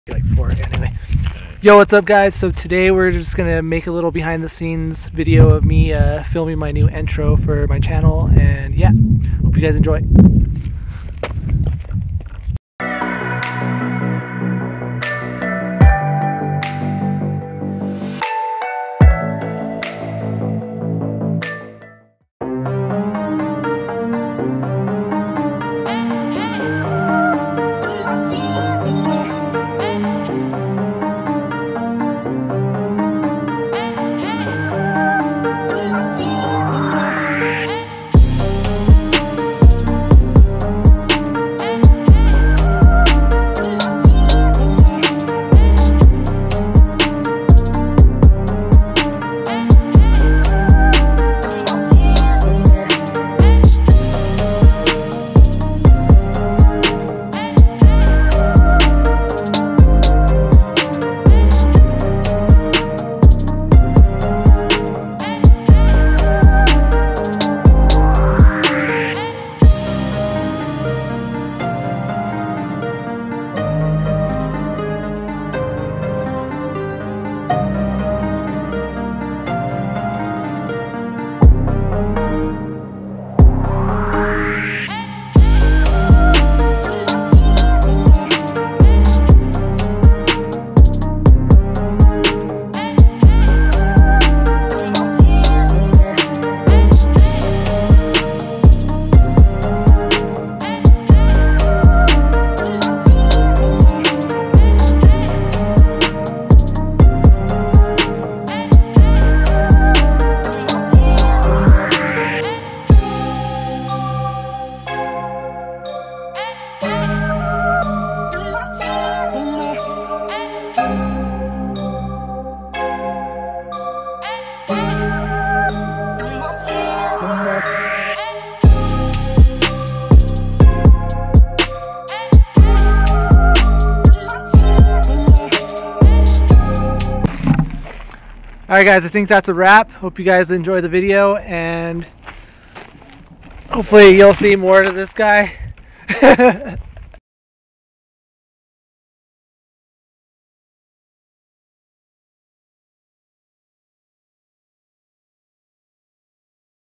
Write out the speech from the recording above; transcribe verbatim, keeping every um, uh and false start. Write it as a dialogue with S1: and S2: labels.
S1: like four anyway. Yo, what's up guys? So today we're just gonna make a little behind the scenes video of me uh, filming my new intro for my channel, and yeah, hope you guys enjoy. Alright guys, I think that's a wrap. Hope you guys enjoyed the video, and hopefully you'll see more of this guy.